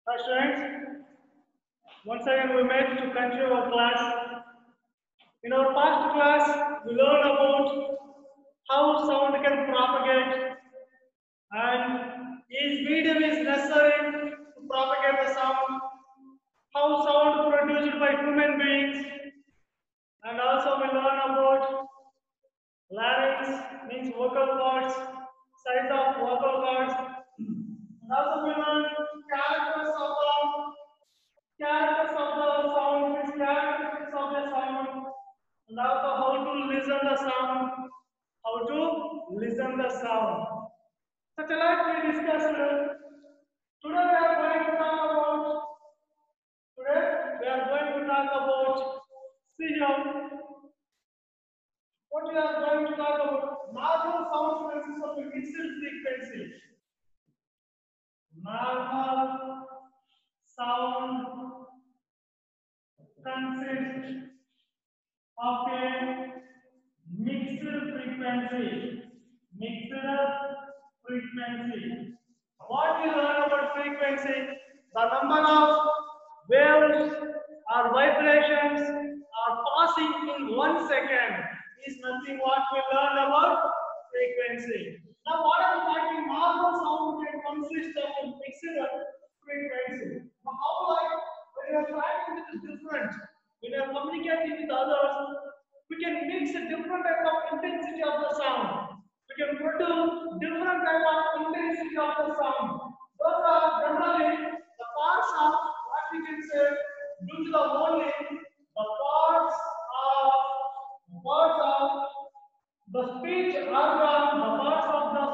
Hi students, once again we met to continue our class. In our past class, we learned about how sound can propagate and each medium is necessary to propagate the sound, how sound produced by human beings, and also we learn about larynx means vocal cords, size of vocal cords, and also we learn characters of the sound, means characteristics of the sound, and also how to listen the sound, how to listen the sound. Such a lot we discussed. Today we are going to talk about. Today we are going to talk about. See here, what we are going to talk about. Normal sound consists of a mixed frequency. Normal sound consists of a mixed frequency. Mixed frequency. What we learn about frequency? The number of waves or vibrations are passing in 1 second is nothing what we learn about frequency. Now what I'm talking normal sound can consist of a mixed frequency. Now how like when you are talking with different, when you are communicating with others, we can mix a different type of intensity of the sound. We can produce different type of intensity of the sound. Those are generally the parts of what we can say due to the only the parts of the speech organ, the parts of the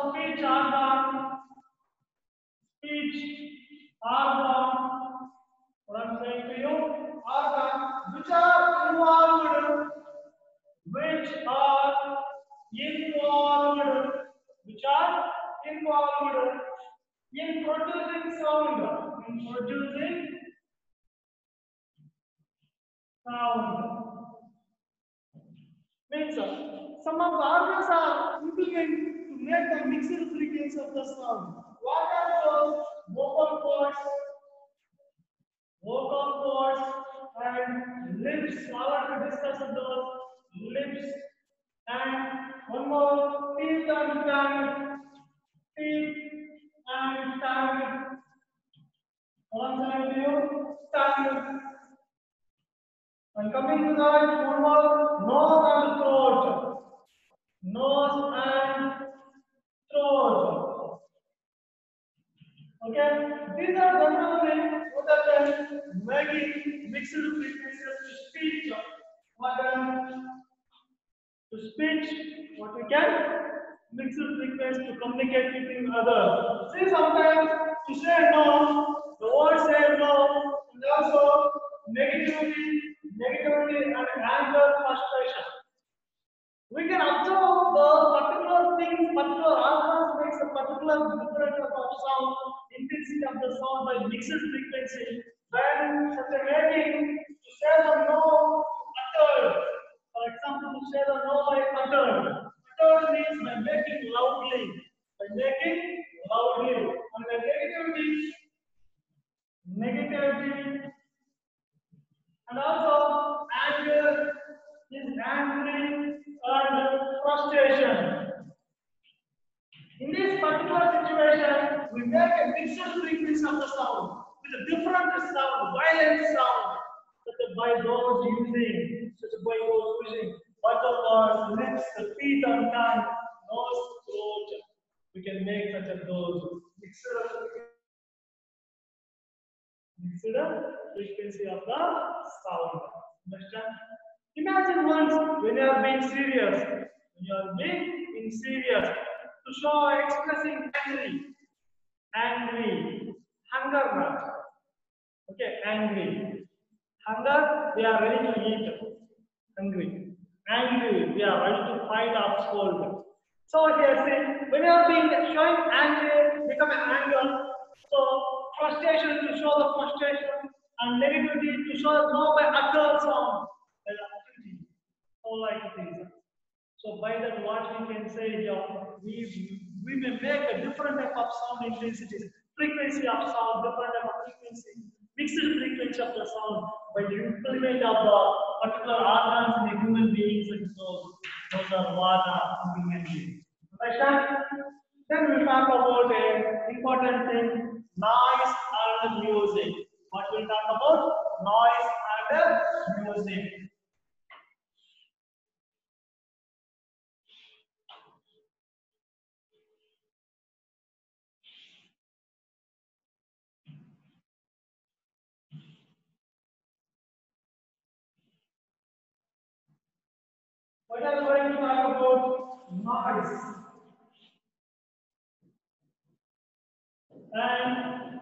speech organ, what I'm saying to you, organ, which are involved, which are involved, which are involved in producing sound, in producing sound. Means some of the organs are implemented to make the mixed frequency of the sound. What are those? Vocal cords, and lips. Already discussed those lips, and one more teeth and tongue, teeth and tongue. One side view, tongue. And coming to that, one more nose and throat. Nose and throat. Okay, these are generally what are making mixed frequencies to speech. What we can mixed frequency to communicate with others. See, sometimes to say no, the word say no, and also negativity and anger, frustration. We can observe the particular things, particular organs makes a particular different type of sound, intensity of the sound by mixed frequency. When such a making to say the no uttered, for example, to say the no by uttered. Uttered means by making loudly, and the negativity, and also anger is angry and frustration. In this particular situation, we make a mixed frequency of the sound with a different sound, violent sound, such as by those using butterflies, lips, the teeth and tongue, nose, throat. We can make such as those mixed frequency of the sound. Understand? Imagine once when you are being serious, to show expressing angry, hunger not. Okay, angry. Hunger, we are ready to eat. Hungry. Angry, we are ready to fight or scold. So here see, when you are being showing angry, become an anger. So frustration to show the frustration and negativity to show no by utter sound. All like things. So by that, what we can say is we may make a different type of sound intensities, frequency of sound, different type of frequency fixed frequency of the sound by the implement of the particular organs in the human beings and those are what are human beings. Understand? Then we'll talk about an important thing, noise and music. What we'll talk about? Noise and music. What are we going to talk about? Noise and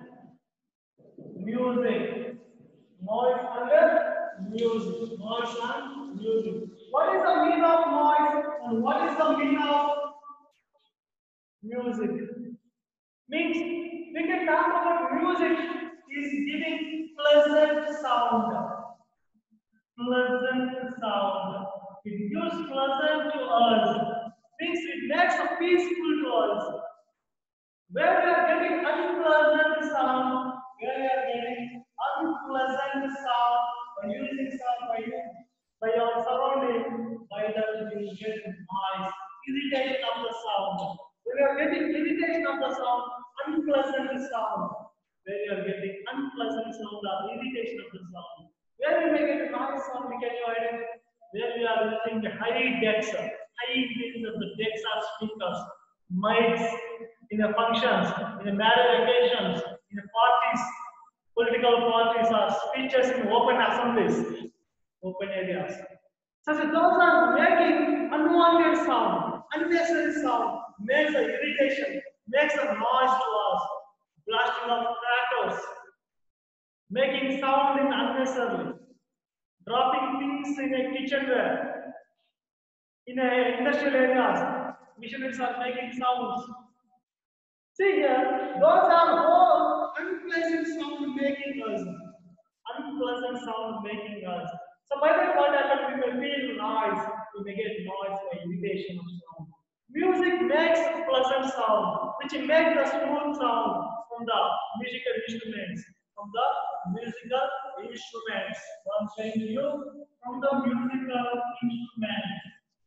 music. Noise and music. Noise and music. What is the meaning of noise and what is the meaning of music? Means we can talk about music is giving pleasant sound. Pleasant sound. It gives pleasant to us. Means it makes a peaceful to us. Where we are getting unpleasant sound, where we are getting unpleasant sound by using sound by our surrounding, by that we get noise, irritation of the sound. When we are getting irritation of the sound, unpleasant sound, where we are getting unpleasant sound or irritation of the sound. Where we may get a noise sound, we can identify where we are using the high decks, high means of the decks are speakers, mics in the functions, in the marriage occasions, in the parties, political parties or speeches in open assemblies, open areas. So those are making unwanted sound, unnecessary sound, makes a irritation, makes a noise to us, blasting of crackers, making sound in unnecessarily, dropping things in a kitchenware, in a industrial areas, machineries are making sounds. See here, those are all unpleasant sound making us. Unpleasant sound making us. So by that what happens, we may feel noise, we may get noise by irritation of sound. Music makes pleasant sound, which makes the smooth sound from the musical instruments. From the musical instruments. I'm saying to you, from the musical instruments.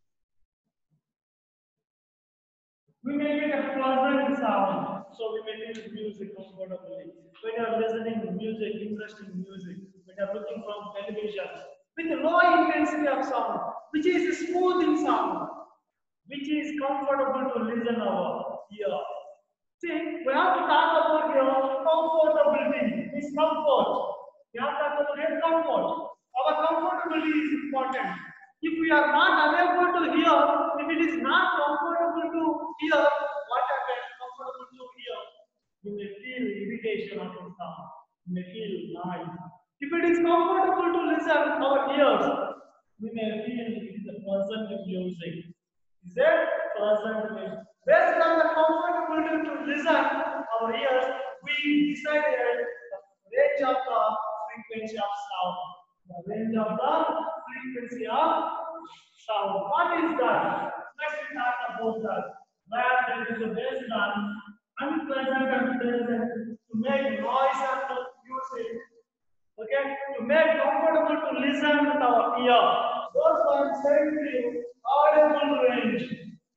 We may get a pleasant sound, so we may use music comfortably. When you are listening to music, interesting music, when you are looking from television, with low intensity of sound, which is smoothing sound, which is comfortable to listen our ear. See, we have to talk about your comfortability, means comfort. We have to talk about your comfort. Our comfortability is important. If we are not unable to hear, if it is not comfortable to hear, what happens? Comfortable to hear, you may feel irritation of the sound. You may feel noise. If it is comfortable to listen our ears, we may feel it is a pleasant music. Is that pleasant music? Based on the comfortability to listen our ears, we decided the range of the frequency of sound. The range of the frequency of sound. What is that? Let's talk about that. Where it is based on unpleasant and pleasant to make noise and to use it. Okay, to make comfortable to listen with our ear. Those are saying to you audible range.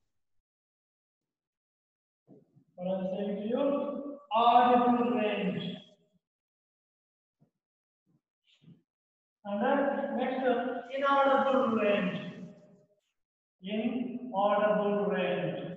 What I'm saying to you, audible range. And then next, inaudible range. Inaudible range.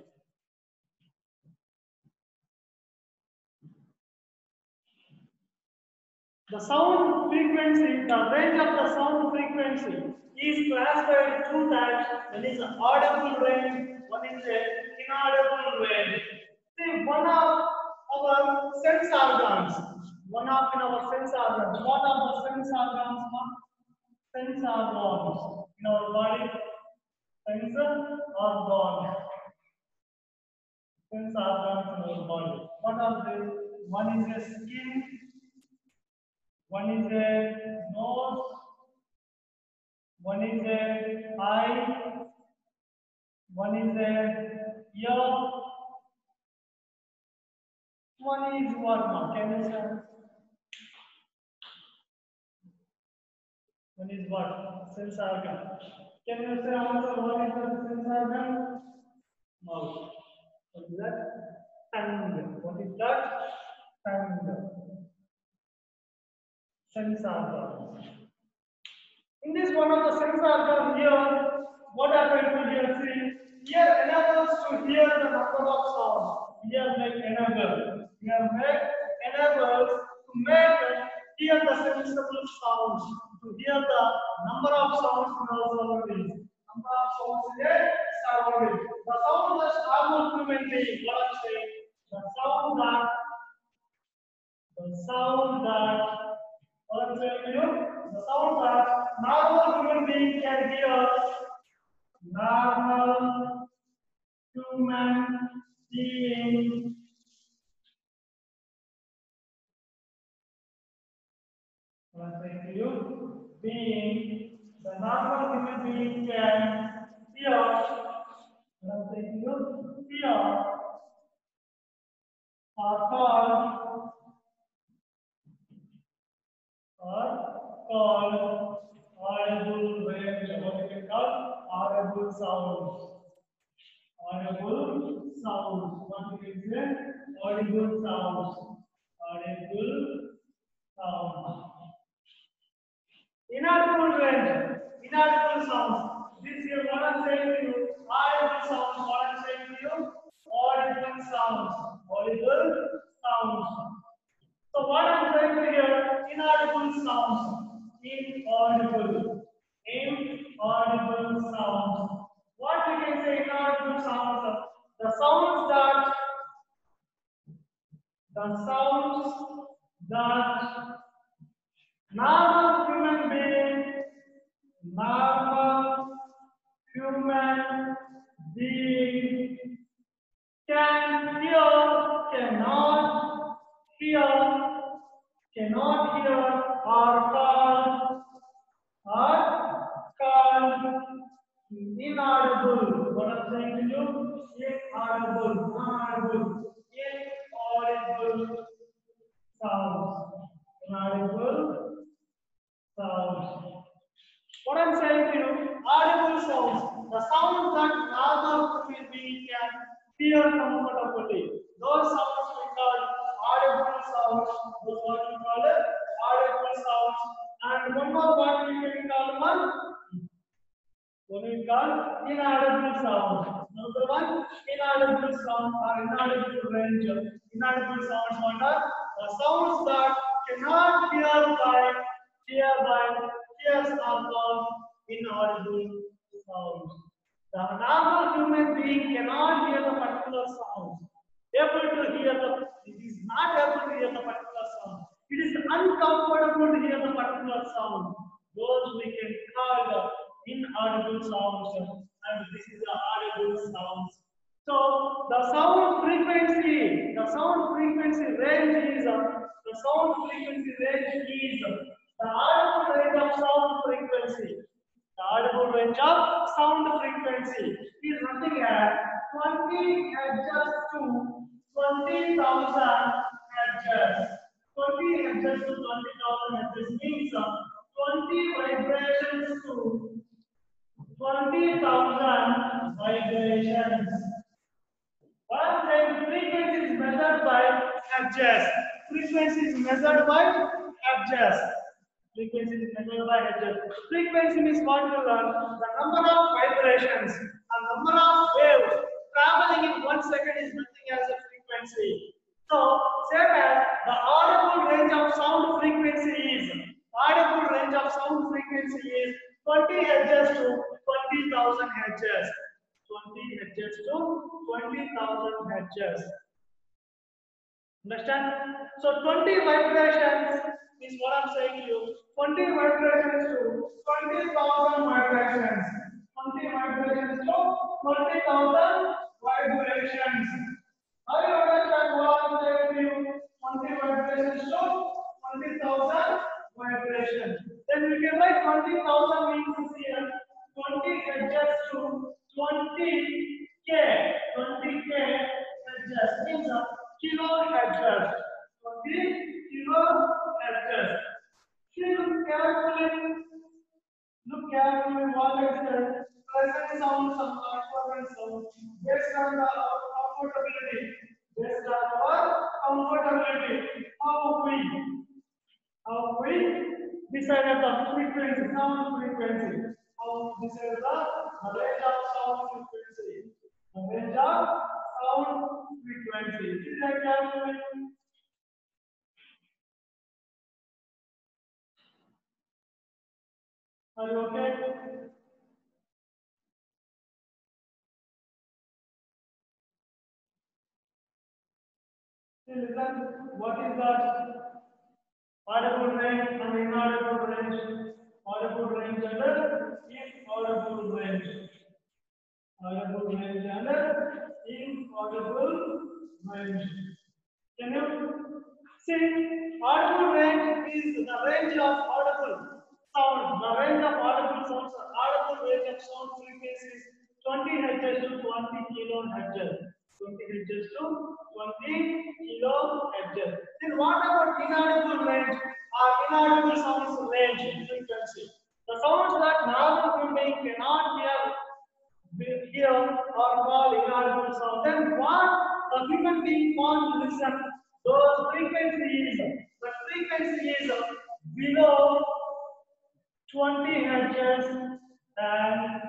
The sound frequency, the range of the sound frequency is classified two types. One is an audible range, one is an inaudible range. See, one of our sense organs, one of our sense organs, what are the sense organs? Sense organs in our body, sense organ. Sense organs in our body. What are they? One is a skin. One is a nose, one is a eye, one is a ear, one is what? Can you say? One is what? Sense organ. Can you say also what is the sense organ? Mouth. What is that? Tongue. What is that? Tongue. Sense organ. In this one of the sense organ here, what happened to here? See, here enables to hear the number of sounds. Here make enable. Here make enables to make hear the sensible sounds. To hear the number of sounds in our surroundings. Number of sounds in a surrounding. The sound that normal human being. What I'm saying, the sound that what I'm saying to you, the sound that normal human being can hear. Normal human being what I'm saying to you, being the normal human being can hear. What I'm saying to you, hear are called audible range. What we call audible sounds. Audible sounds. What we can say? Audible sounds. Audible sounds. Inaudible range. Inaudible sounds. This here what I'm saying to you. Audible sounds. What I'm saying to you. Audible sounds. Audible sounds. So what I'm trying to hear, inaudible sounds, inaudible sounds. What we can say inaudible sounds? The sounds that normal human being can hear, cannot hear, are called inaudible. What I'm saying to you, inaudible sounds, inaudible sounds. What I'm saying to you, audible sounds, the sounds that normal human being can hear comfortably. Those sounds we call audible sounds. Those what we call it, audible sounds. And one more what we can call what we call inaudible sound. Number one, inaudible sound or inaudible range. Inaudible sounds what are the sounds that cannot ears are called inaudible sounds. The normal human being cannot hear the particular sound. It is not able to hear the particular sound. It is uncomfortable to hear the particular sound. Those we can call inaudible sounds, and this is the audible sounds. So the sound frequency range is the audible range of sound frequency. The audible range of sound frequency is nothing as 20 hertz to 20,000 hertz. 20 hertz to 20,000 hertz means 20 vibrations to 20,000 vibrations. What I'm saying, frequency is measured by hertz. Frequency is measured by hertz. Frequency means what you learn? The number of vibrations and number of waves traveling in 1 second is nothing as a frequency. So, same as the audible range of sound frequency is 20 hertz to 20,000 hertz. 20 hertz to 20,000 hertz. Understand? So 20 vibrations is what I'm saying to you. 20 vibrations to 20,000 vibrations. 20 vibrations to 20,000 vibrations. How do you understand what I'm saying to you? 20 vibrations to 20,000 vibrations. Then we can write 20,000 means here 20 hertz to 20k. 20k hertz means kilohertz. 20 kilohertz. Should you calculate Look carefully what I said. Present sounds and consonant sounds based on the our comfortability. Based on our comfortability. How we decided the frequency, sound frequency. How we decided the range of sound frequency. The range of sound frequency. Is that carefully? Are you okay? Listen, what is that? Audible range and inaudible range. Audible range and inaudible range. Audible range and inaudible range. Can you see? Audible range is the range of audible sound. The range of audible sounds, audible range of sound frequencies 20 Hz to 20 kilohertz. 20 Hz to 20 kilohertz. Then what about inaudible range or inaudible sounds range frequency? The sounds that normal human being cannot hear or call inaudible sound. Then what a human being can't listen? Those frequencies. The frequency is below 20 hertz and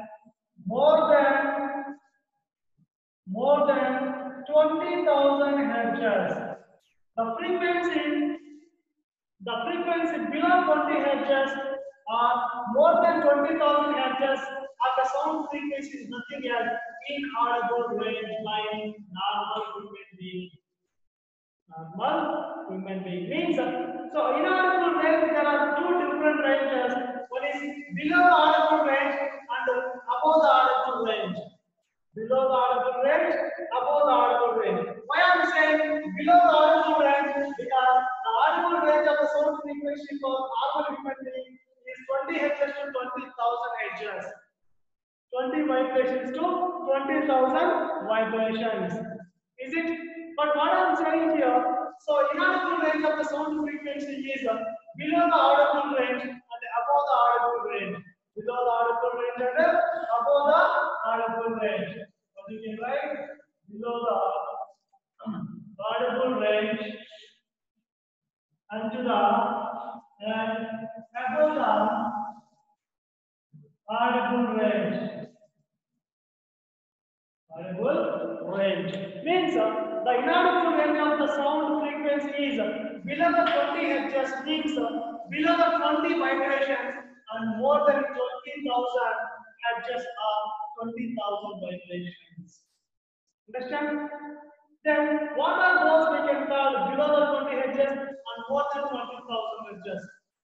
more than 20,000 hertz. The frequency the frequency below 20 hertz or more than 20,000 hertz at the sound frequency is nothing else inaudible range by normal human being. Normal human being means so inaudible range there are two different ranges. One is below the audible range and above the audible range. Below the audible range, above the audible range. Why I am saying below the audible range? Because the audible range of the sound frequency for normal human being is 20 Hz to 20,000 Hz. 20 vibrations to 20,000 vibrations. Is it? But what I am saying here, so inaudible range of the sound frequency is below the audible range and above the audible range. Below the audible range and above the audible range. What you can write? Below the audible range and to the and above the audible range. Audible range means the inaudible range of the sound frequency is below the 20 Hz means below the 20 vibrations and more than 20,000 Hz or 20,000 vibrations. Understand? Then what are those we can call below the 20 Hz and more than 20,000 Hz?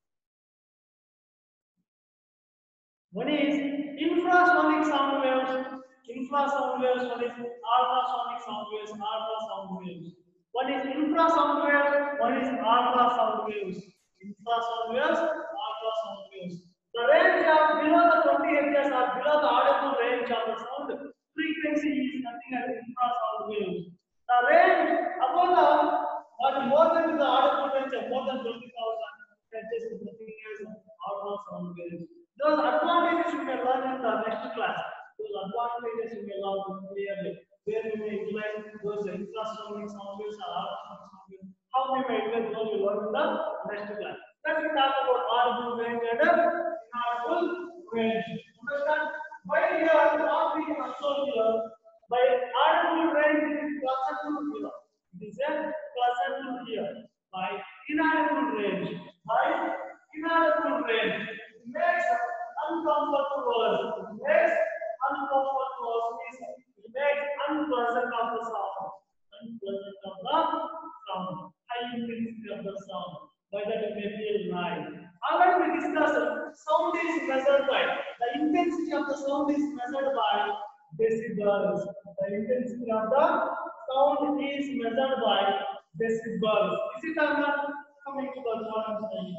One is infrasonic sound waves. Infrasound waves, one is ultrasonic sound waves, ultrasound waves. One is infrasound waves, one is ultrasound waves. Infrasound waves, ultrasound waves. The range of below the 20 Hz or below the audible range of the sound frequency is nothing as infrasound waves. The range above the or more than the audible range of more than 20,000 Hz is nothing as ultrasound waves. Those advantages you may learn in the next class. Those advantages you may learn clearly. Where we may utilize those infrasonic sound waves or ultrasonic sound waves. How we may utilize those you learn in the next class. Let me talk about audible range and inaudible range. Understand? By here, what we can observe here, by audible range it is closer to here. It is a closer to here. By inaudible range, it makes uncomfortable. It makes uncomfortable means it makes unpleasant of the sound. Unpleasant of the sound. High intensity of the sound. By that it may feel nice. Already we discussed sound is measured by the intensity of the sound is measured by decibels. The intensity of the sound is measured by decibels. Is it or not? Coming to the what I'm saying.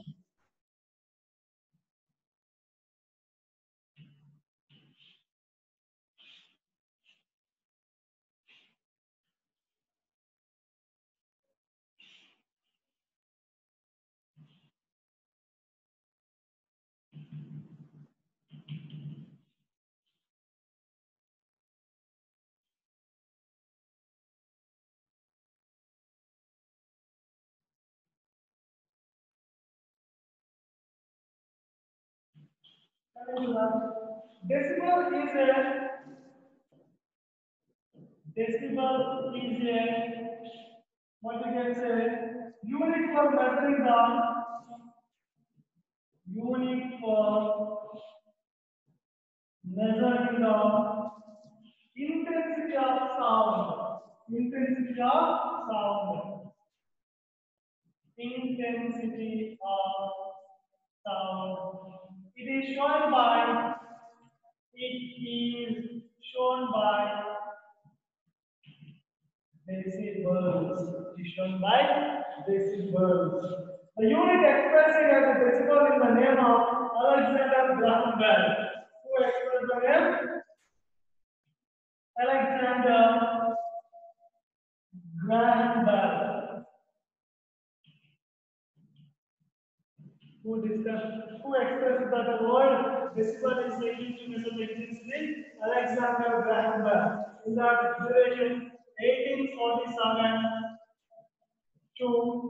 Coming to that, decibel is a what you can say unit for measuring the intensity of sound. Intensity of sound. Intensity of sound. It is shown by. It is shown by decibels. It is shown by decibels. The unit expressing as a decibel in the name of Alexander Graham Bell. Who expressed the name? Alexander Graham Bell. Who expressed that the word decibel is the unit to measure the intensity? Alexander Graham Bell. In that duration 1847 to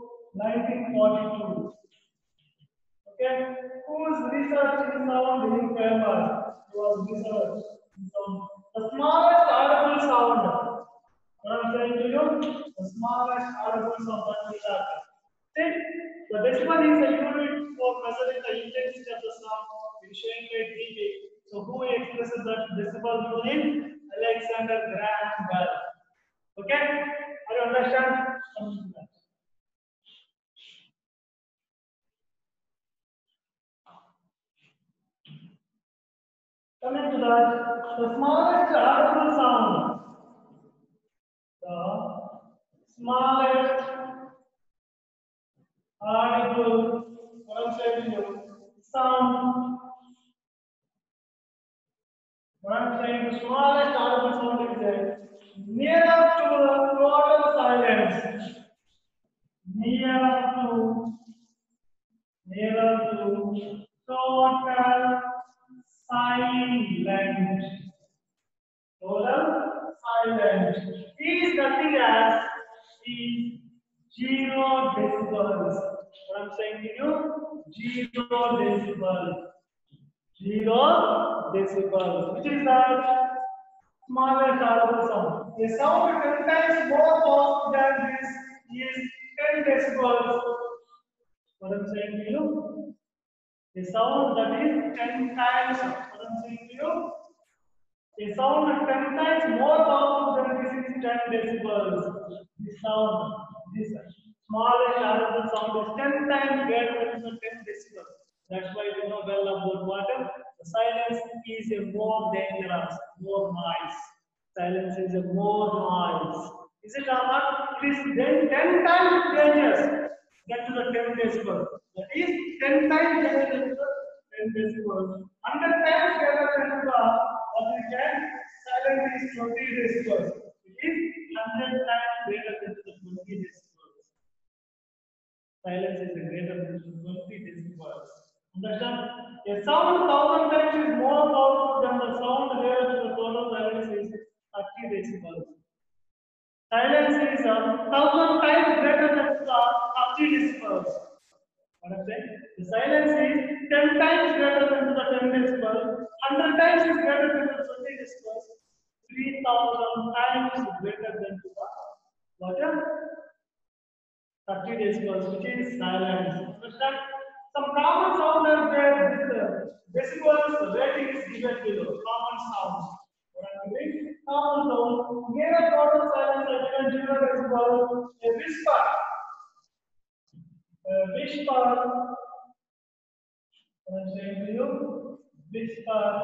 1942. Okay, whose research in sound is famous? Was research in sound. The smallest audible sound. What I'm saying to you, the smallest audible sound that we have. See, the decibel is a unit for measuring the intensity of the sound. It is shown by dB. So who expresses that decibel unit? Alexander Graham Bell. Okay, are you understand? Coming to that, the smallest audible sound. The smallest audible, what I'm saying to you, sound. What I'm saying, the smallest audible sound is there. Near to the total silence. Near to total silent. Total silent is nothing as is 0 decibels. What I'm saying to you, 0 decibels. 0 decibels. Which is that smallest audible sound. A sound 10 times more powerful than this is 10 decibels. What I'm saying to you, a sound that is 10 times. What I'm saying to you, a sound 10 times more powerful than this is 10 decibels. This sound, this smallest audible sound is 10 times greater than 10 decibels. That's why we know well about water. The silence is a more dangerous, more noise. Silence is a more noise. Is it or not? It is then 10 times dangerous than to the 10 decibels. That is 10 times greater than the 10 decibels. 100 times greater than the what we can. Silence is 20 decibels. It is 100 times greater than the 20 decibels. Silence is greater than 20 decibels. Understand? A sound 1000 times is more powerful than the sound where the total silence is 30 decibels. Silence is 1000 times greater than the 30 decibels. What I'm saying? The silence is 10 times greater than the 10 decibels, 100 times is greater than the 20 decibels, 3000 times greater than the what? 30 decibels, which is silence. Understand? Some common sound are there. This decibels rating is given below. Common sound. What am I doing? Common sound. Near total silence, I can 0 decibel. A whisper. A whisper. What I'm saying to you? Whisper.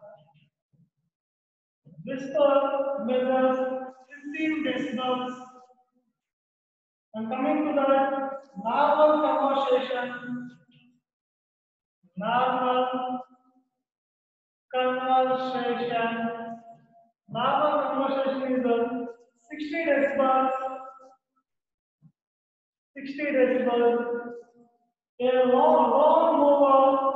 Whisper measures 15 decibels. And coming to that, normal conversation. Normal conversation. Normal conversation is 60 decibels. 60 decibels. A long mover.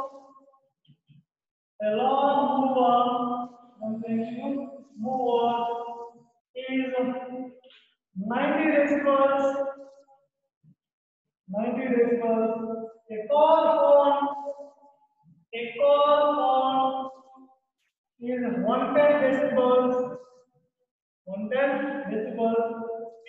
A long mover. I'm saying mover is 90 decibels. 90 decibels. A call phone. Echo sound is 110 decibels. 110 decibels.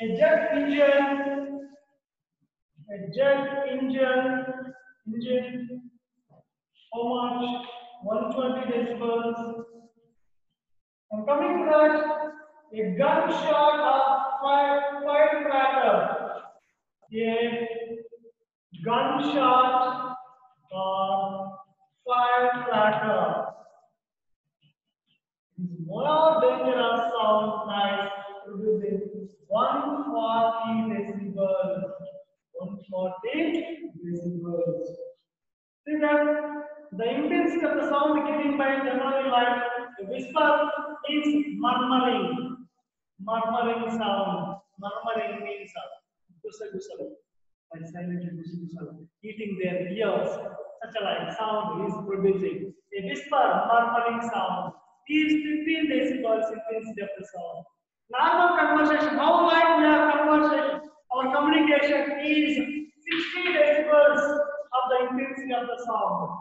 A jet engine, how much? 120 decibels. And coming to that, a gunshot or firecracker. A gunshot or firecracker is more dangerous sound noise producing 140 decibels. 140 decibels. See that the intensity of the sound given by generally like a whisper is murmuring. Murmuring sound. Murmuring means gusal. By silently gusal, eating their ears. Such a like sound is producing. A whisper, murmuring sound is 15 decibels intensity of the sound. Normal conversation, how like we have conversation, our communication is 60 decibels of the intensity of the sound.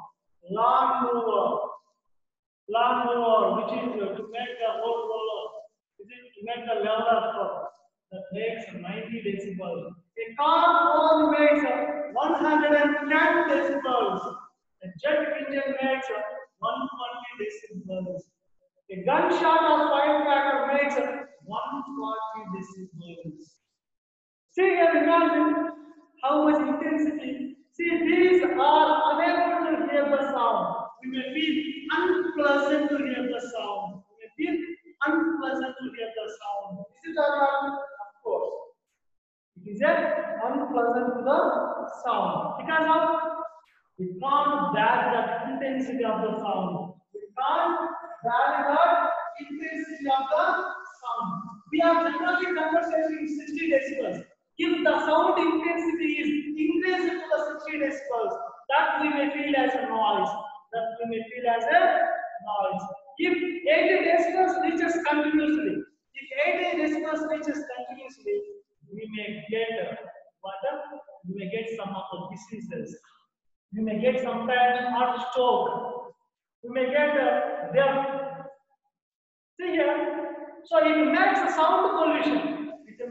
Lawnmower, which is to make the road roller, is it to make the leveler for that makes 90 decibels. A car horn makes 110 decibels. A jet engine makes 140 decibels. A gunshot or firecracker makes 140 decibels. See here, imagine how much intensity. See, these are unable to hear the sound. We may feel unpleasant to hear the sound. We may feel unpleasant to hear the sound. Is it or not? Of course. It is unpleasant to the sound. Because of we can't bear the intensity of the sound. We can't bear the intensity of the sound. We are generally conversing 60 decibels. If the sound intensity is increased to the 60 decibels, that we may feel as a noise. If 80 decibels reaches continuously, we may get we may get some of the diseases. We may get sometimes heart stroke. We may get death. See here. So it makes a sound pollution.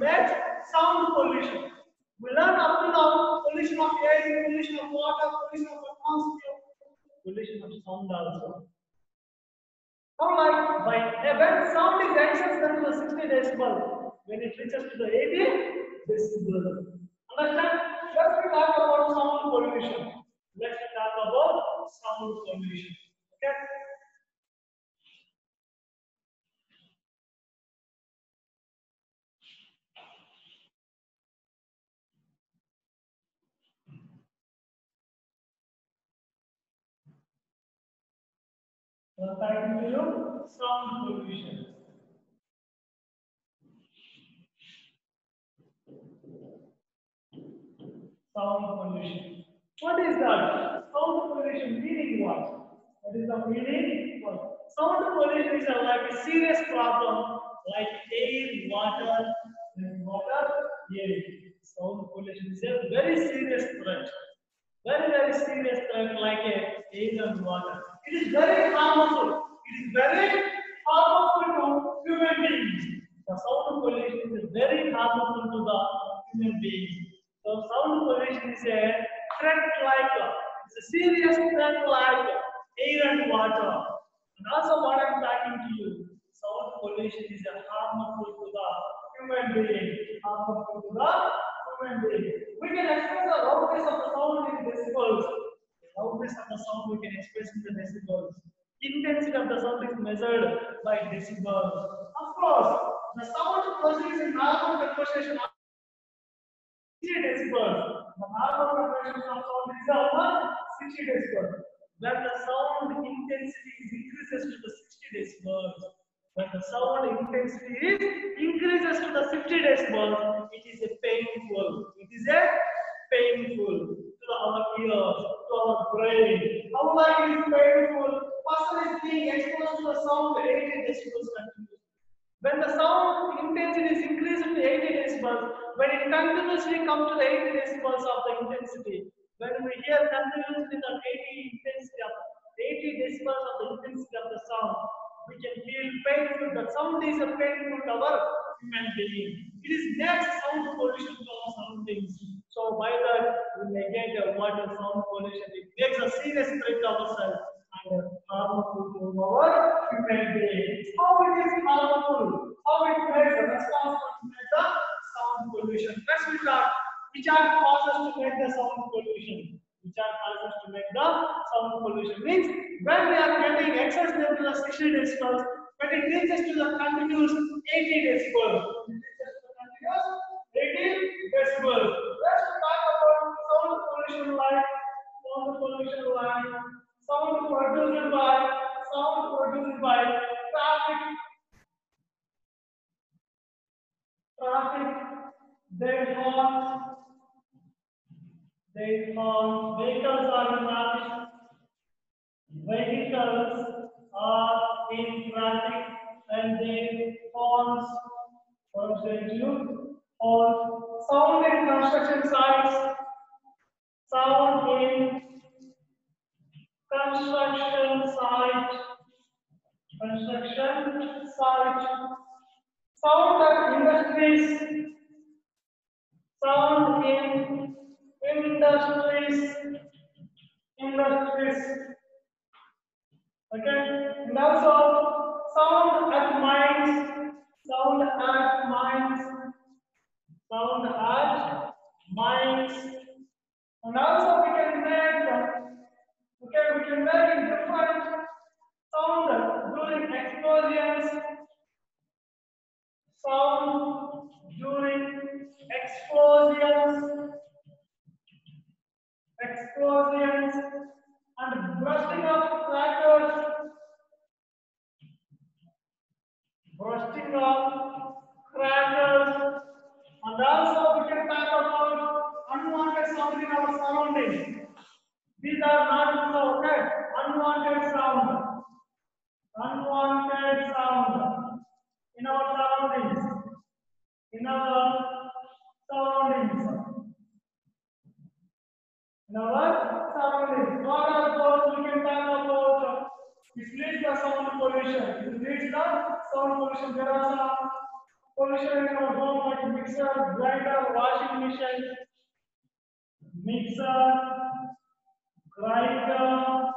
We learn up to now pollution of air, pollution of water, pollution of atmosphere, pollution of sound also. How like when sound is accessed to the 60 decibel, when it reaches to the 80 decibel. Understand? Let's talk about sound pollution. Okay? Talking to you, sound pollution. Sound pollution. What is that? Sound pollution meaning what? What is the meaning? What? Sound pollution is like a serious problem, like air, air. Sound pollution is a very serious threat. Very serious threat, like a air and water. It is very harmful. To human beings. The sound pollution is very harmful to the human beings. So sound pollution is a threat it's a serious threat like air and water. And also what I'm talking to you, sound pollution is a harmful to the human being. We can express the loudness of the sound in decibels. The loudness of the sound we can express in the decibels. Intensity of the sound is measured by decibels. Of course, the sound proceeds in normal conversation 60 decibels. The normal conversion of sound is about 60 decibels. When the sound intensity is increases to the 60 decibels, increases to the 60 decibels, it is a painful. To our ears, to our brain. How like it is painful? Person is being exposed to the sound 80 decibels continuously. When the sound intensity is increased to 80 decibels, when it continuously comes to the 80 decibels of the intensity, when we hear continuously the 80 80 decibels of the intensity of the sound, we can feel painful. The sound is a painful to our human being. It is next sound pollution to our surroundings. So by that we may get a water sound pollution. It makes a serious threat to ourselves and harmful to our human beings. How it is harmful? How it makes a response to make the sound pollution? Next we start. Which are causes to make the sound pollution? Which are causes to make the sound pollution? Means when we are getting excess level to the 60 decibels, when it reaches to the continuous 80 decibels, it reaches to the continuous 80 decibels. Let's talk about sound pollution like sound produced by traffic, their horns, vehicles are in traffic, vehicles are in traffic, and their horns, horns, sound in construction sites, sound in construction site, sound at industries, sound in industries, okay, and also sound at mines, sound at mines, and also we can make different sound during explosions, sound during explosions and bursting of crackers, and also we can talk about unwanted sound in our surroundings. These are not so okay. Unwanted sound in our surroundings. In our surroundings. What are those? We can talk about this leads the sound pollution. There are some pollution in our home like mixer, grinder, washing machine, grinder,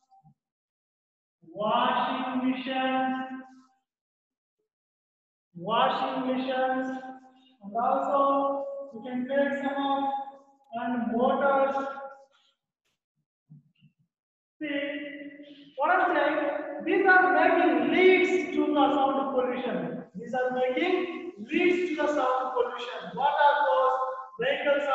washing machines, and also we can take some of and motors. See, what I'm saying, these are making leads to the sound pollution. What are those? Vehicles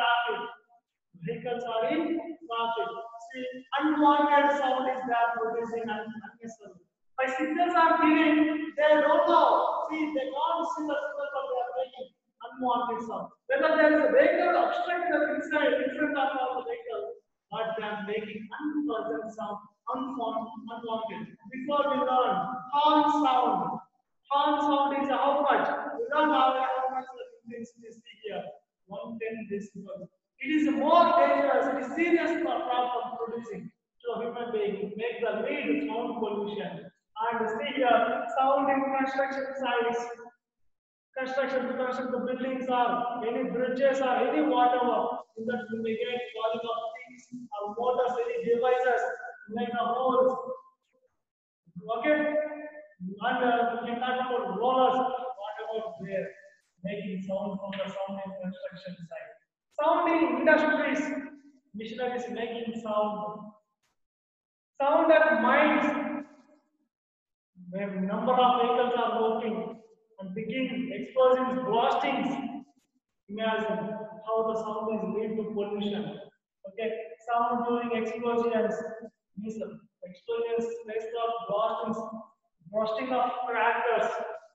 are in traffic. See, unwanted sound is there producing unnecessary. By signals are giving, they don't know. See, they can't see the signal, but they are making unwanted sound. Whether there is a vehicle obstructed inside, in front of the vehicle, but they are making unpleasant sound, unwanted. Before we learn horn sound. Horn sound is how much? We learn how much the intensity is here. 110 decibels. It is more dangerous, it is serious problem producing to a human being, make the lead sound pollution. And see here, sound in construction sites, construction to construct the buildings or any bridges or any whatever, in that we may get falling of things or motors, any devices, like a holes. Okay? And we can talk about rollers, whatever there, making sound from the sound in construction site. Sound in industries, machineries making sound. Sound at mines, where number of vehicles are working and begin explosives, blastings. Imagine how the sound is lead to pollution. Okay, sound during explosions, explosions, based of bursting of crackers.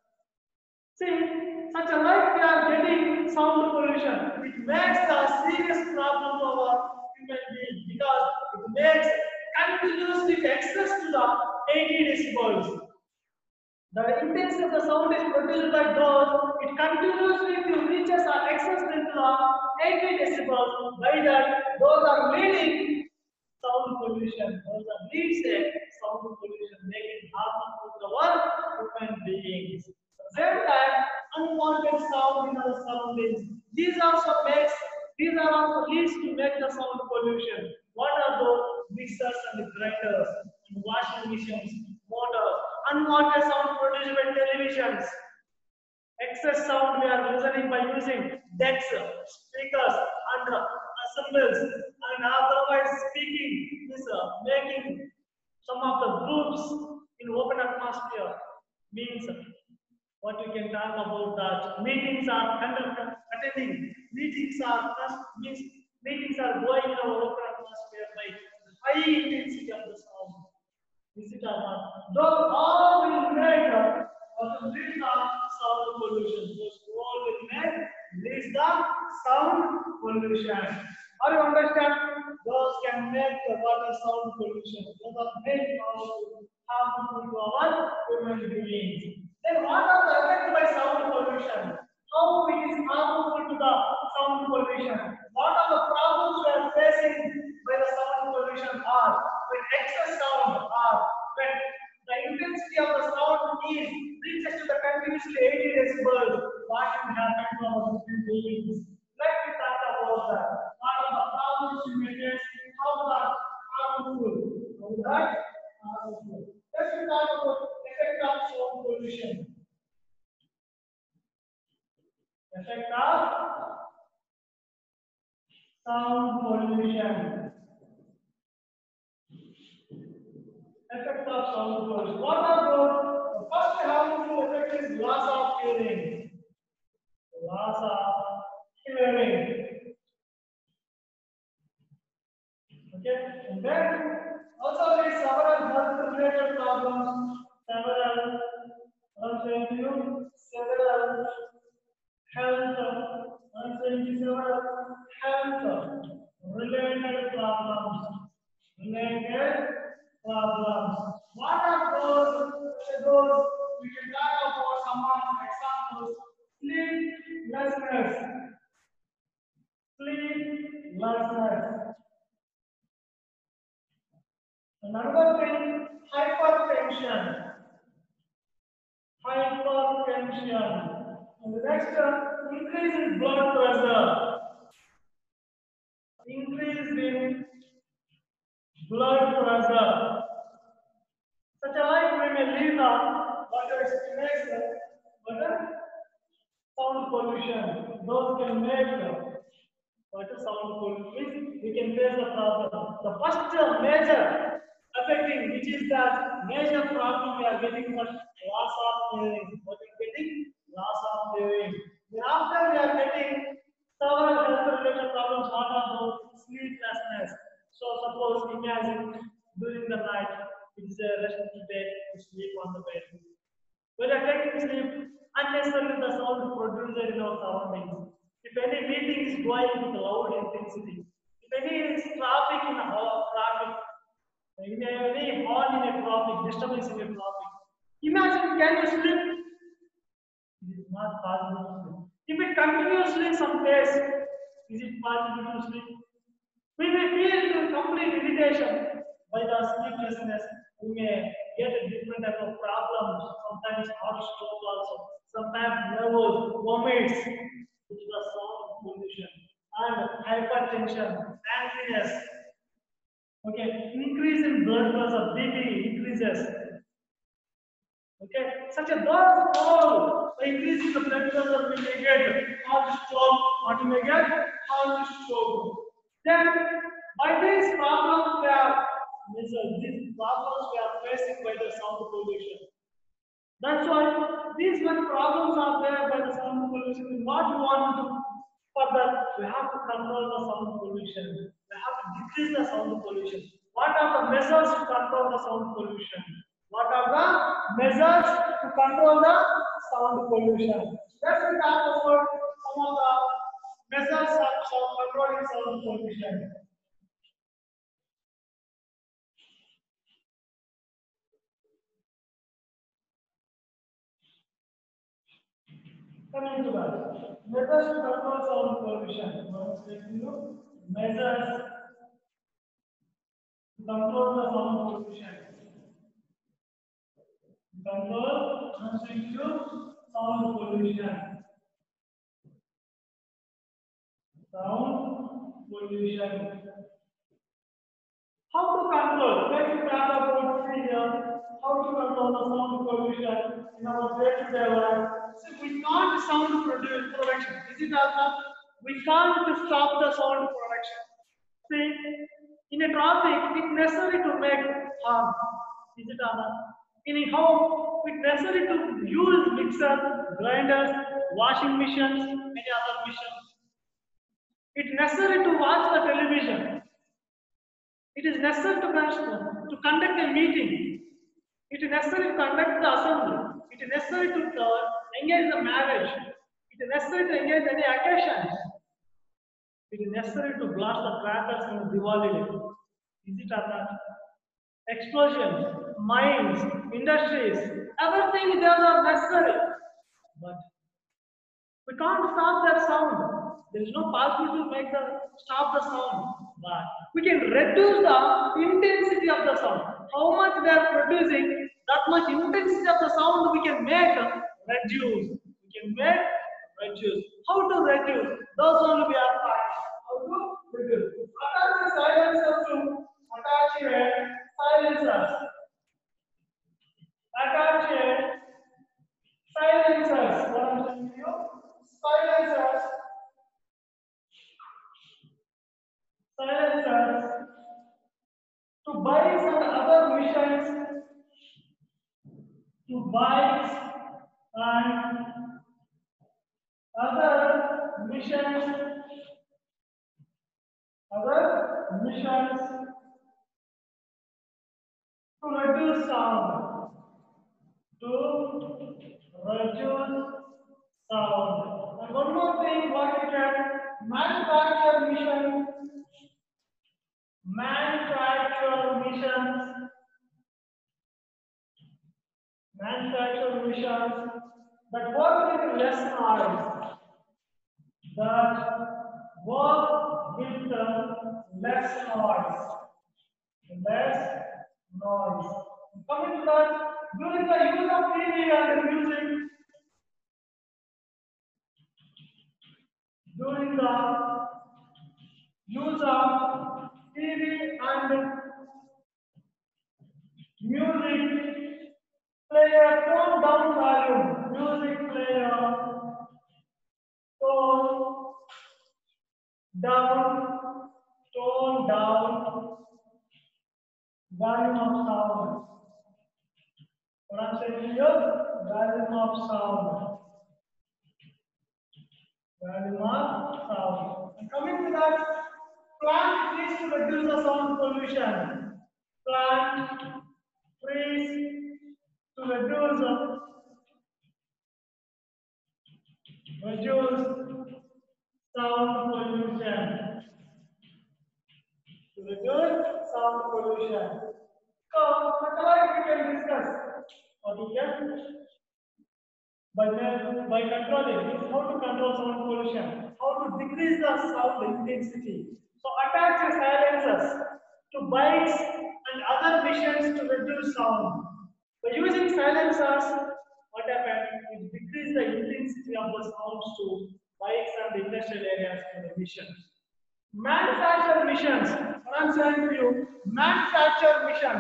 See, such a life we are getting sound pollution. It makes a serious problem to our human being because it makes continuously access to the 80 decibels. The intensity of the sound is produced by those, it continuously reaches or access into the 80 decibels. By that, those are leading sound pollution. Those are leads a sound pollution, making harmful to our human beings. At the same time, unwanted sound in our surroundings. These are also leads to make the sound pollution. What are those? Mixers and grinders, and washing machines, motors, unwanted sound produced by televisions. Excess sound we are listening by using decks, speakers, and assembles, and otherwise speaking is making some of the groups in open atmosphere. Means what we can talk about that meetings are attending. Means meetings are going in our open atmosphere by high intensity of the sound. Is it or not? Those all will make what leads the sound pollution. Those all will make leads the sound pollution. Are you understand? Those can make the water sound pollution. Those are very harmful to our human beings. Then what are the effects by sound pollution? How it is harmful to the sound pollution? What are the problems we are facing by the sound pollution are when excess sound are when the intensity of the sound is reaches to the continuously 80 decibels. What can happen to our human beings? Let me talk about that. What are the problems we may face? How the harmful? Right? Harmful. Let's talk about effect of sound pollution. Effect of sound pollution. Effect of sound pollution. What are those? The first harmful effect is loss of hearing. Loss of hearing. Okay, and then also there is several health related problems. Several health related problems. Related problems. What are those? Those we can talk about some examples. Sleeplessness. Sleeplessness. Another thing, hypertension. Hypertension. And the next, increase in blood pressure. Increase in blood pressure. Such a like we may leave the water stimulation, but sound pollution. Those can make water sound pollution. We can face the problem. The first major affecting, which is that major problem we are getting for loss of hearing. What we are getting? Loss of hearing. Then after we are getting several health related problems. What are those? Sleeplessness. So suppose imagine during the night it is a restful bed to sleep on the bed. When you are taking sleep, unnecessarily the sound produced in our surroundings. If any meeting is going with loud intensity, if any traffic in a traffic, any horn in a traffic, disturbance in a traffic, imagine can you sleep? It is not possible to sleep. If it continuously some days, is it possible to sleep? We may feel complete irritation by the sleeplessness. We may get a different type of problems, sometimes heart stroke also, sometimes nervous, vomits, which is the sound pollution, and hypertension, angriness. Okay, increase in blood pressure, BP increases. Okay, such a those all by increasing the blood pressure we may get heart stroke, what we may get heart stroke. Then by these problems we are these problems we are facing by the sound pollution. That's why these many problems are there by the sound pollution. What we want to do for that, we have to control the sound pollution. We have to decrease the sound pollution. What are the measures to control the sound pollution? What are the measures to control the sound pollution? Let's talk about some of the measures of controlling sound pollution. Coming to that, measures to control sound pollution. Once taking you measures to control the sound pollution. Control and reduce sound pollution. Sound pollution. How to control? Let me talk about here. How to control the sound pollution in our day-to-day life. So we can't sound production. Is it also? We can't stop the sound production. See, in a traffic, it's necessary to make harm. Is it or not? In a home, it's necessary to use mixer, grinders, washing machines, many other machines. It's necessary to watch the television. It is necessary to conduct a meeting. It is necessary to conduct the assembly. It is necessary to engage the marriage. It is necessary to engage any occasions. It is necessary to blast the crackers in Diwali day. Is it or not? Explosions, mines, industries, everything those are necessary. But we can't stop that sound. There is no possibility to make stop the sound. But we can reduce the intensity of the sound. How much they are producing, that much intensity of the sound we can make reduce. We can make reduce. How to reduce? Those only we are talking. How to reduce? Attach a silencer to attach a silencers. Attach a silencers. What I'm saying to you? Silencers. Silencers to bikes and other missions, to bikes and other missions to reduce sound, and one more thing, what we can manufacture missions that work with less noise, Coming to that, during the use of TV and music, during the use of TV and music, player tone down volume, music player tone down volume of sound. What I'm saying here, volume of sound. And coming to that, plant trees to reduce the sound pollution. Plant trees to reduce sound pollution. So, we can discuss, or we can by controlling is how to control sound pollution, how to decrease the sound intensity. So attach silencers to bikes and other machines to reduce sound. By using silencers, what happens? It decreases the intensity of the sounds to bikes and industrial areas for the emissions. Manufacture missions. What I'm saying to you, manufacture missions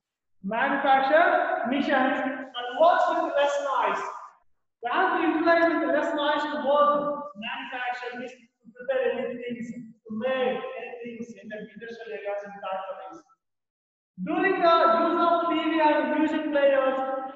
and works with less noise. We have to utilize with less noise to work, manufacture this, to prepare anything, to make anything in the industrial areas and factories. During the use of TV and music players,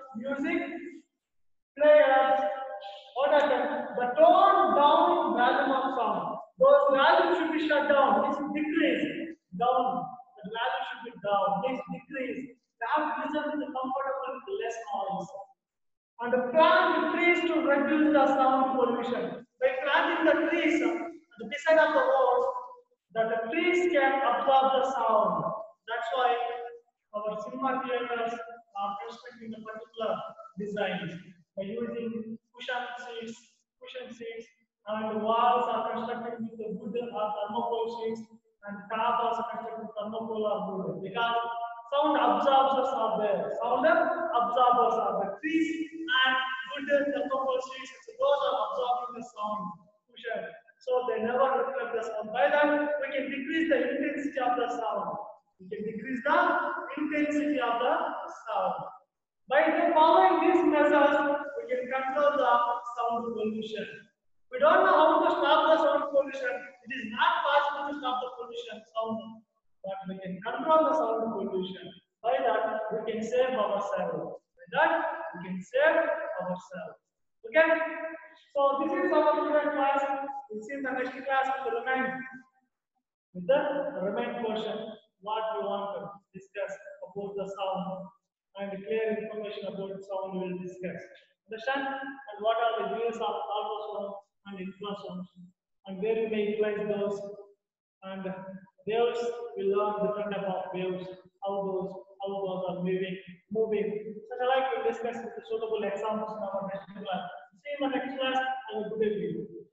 what happens? The tone down volume of sound. Those values should be shut down. This decrease down. The value should be down. This decrease. They have to listen to the comfortable with less noise. And plant trees to reduce the sound pollution. By planting the trees at the side of the road, that the trees can absorb the sound. That's why our cinema theaters are constructing a particular design by using cushion seats, and walls are constructed with the wood or thermocol sheets, and top also constructed with thermocol people are moving because sound absorbers are there. Sound absorbers are there. Trees and wood decomposed trees, so those are absorbing the sound. So they never reflect the sound. By that, we can decrease the intensity of the sound. We can decrease the intensity of the sound. By following these measures, we can control the sound pollution. We don't know how to stop the sound pollution. It is not possible to stop the pollution sound, but we can control the sound pollution. By that, we can save ourselves. By that, we can save ourselves. Okay? So this is our student class. We'll see in the next class with the remain portion what we want to discuss about the sound and clear information about sound we will discuss. Understand? And what are the rules of ultrasound and infrasound and where you may utilize those, and waves will learn different type of waves, how those are moving. Such a like we discuss with the suitable examples in our next class. See you in the next class. Have a good evening.